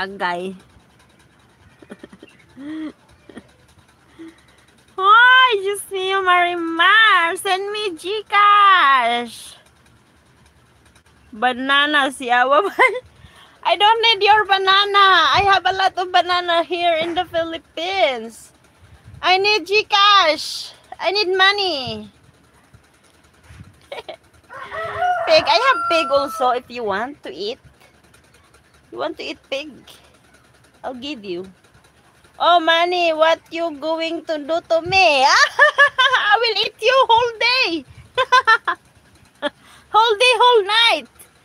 Agay. Hi, just me, Marimar. Send me Gcash. Banana, si Awa. I don't need your banana. I have a lot of banana here in the Philippines. I need Gcash. I need money. Pig. I have pig also if you want to eat. You want to eat pig? I'll give you. Oh, money, what you going to do to me? I will eat you whole day. Whole day, whole night.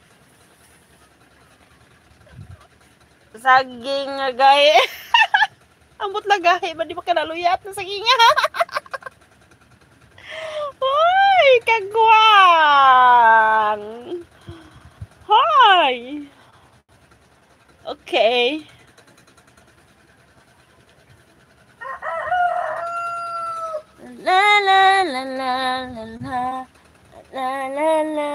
Saging agay. Ambot lagay. Ba di ba kanaluyat na saging? Hoy, kagwang. Hoy. Okay. La la la la la la la la la.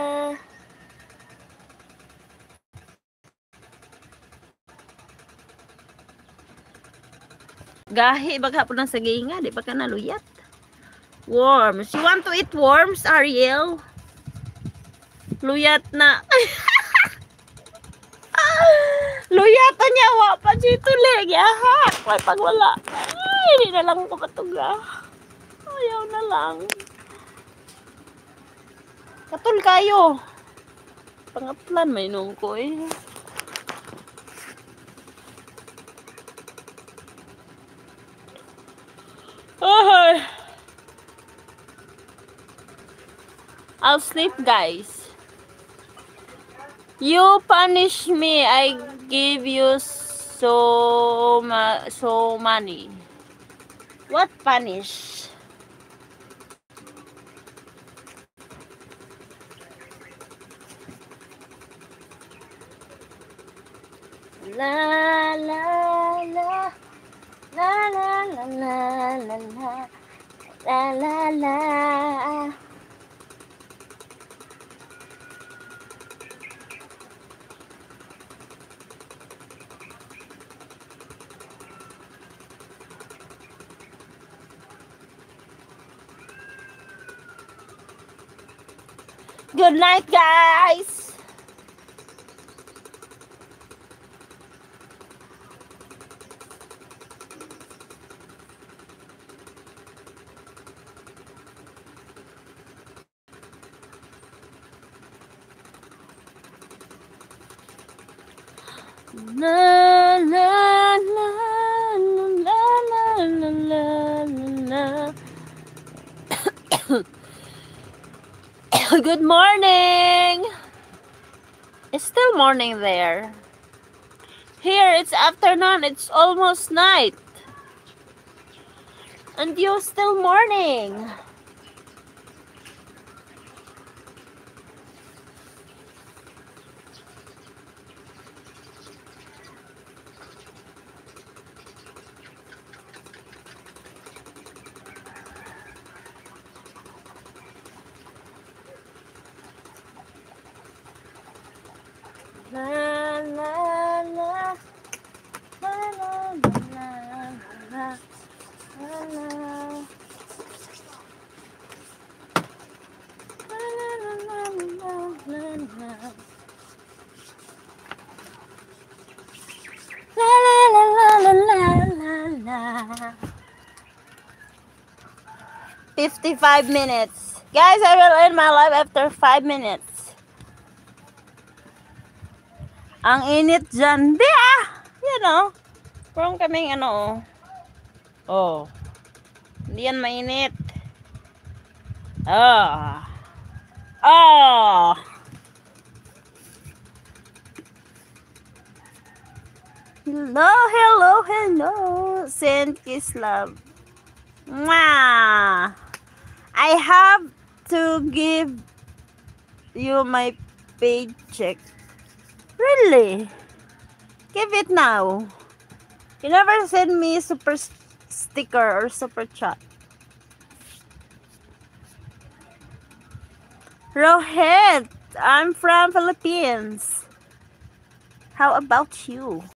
Gahi baga po ng saginga, di ba ka naluyat? Worms. You want to eat worms, Ariel? Luyat na. Luyatan niya, wa pa dito leg. Aha. Ay, pag wala. Ay, hindi na lang ko katuga. Ayaw na lang. Katul kayo. Pangaplan may nungkoy. Oh, I'll sleep, guys. You punish me. I give you so money. What punish? La la la la la la la la la la la. Good night, guys. La la la la la la la. Good morning. It's still morning there. Here it's afternoon. It's almost night. And you still morning. La la la la la la la la. 55 minutes. Guys, I will end my live after 5 minutes. Ang init dyan. Di ah! Yan o. Parang kaming ano o. Oh. Hindi yan mainit. Oh. Oh. Hello, hello, hello. Send kiss love. Mwah. I have to give you my paycheck. Really? Give it now. You never send me super sticker or super chat. Rohit, I'm from Philippines. How about you?